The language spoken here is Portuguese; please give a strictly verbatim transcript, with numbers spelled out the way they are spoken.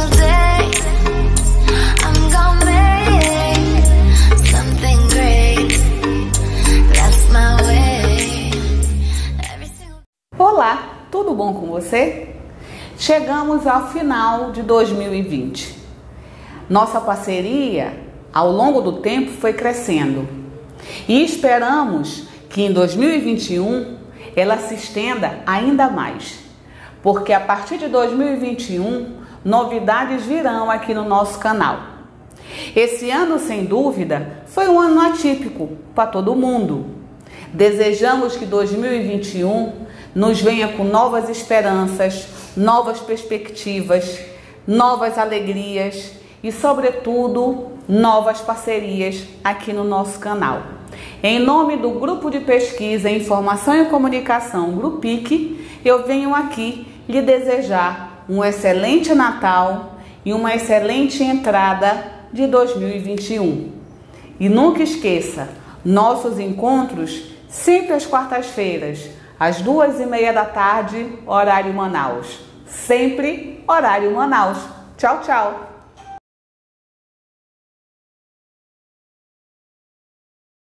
single day I'm gonna make something great. That's my way. Every single... Olá, tudo bom com você? Chegamos ao final de dois mil e vinte. Nossa parceria ao longo do tempo foi crescendo e esperamos que em dois mil e vinte e um ela se estenda ainda mais, porque a partir de dois mil e vinte e um novidades virão aqui no nosso canal. Esse ano, sem dúvida, foi um ano atípico para todo mundo. Desejamos que dois mil e vinte e um nos venha com novas esperanças, novas perspectivas, novas alegrias e, sobretudo, novas parcerias aqui no nosso canal. Em nome do Grupo de Pesquisa em Informação e Comunicação, Grupic, eu venho aqui lhe desejar um excelente Natal e uma excelente entrada de dois mil e vinte e um. E nunca esqueça, nossos encontros sempre às quartas-feiras, às duas e meia da tarde, horário Manaus. Sempre horário Manaus. Tchau, tchau!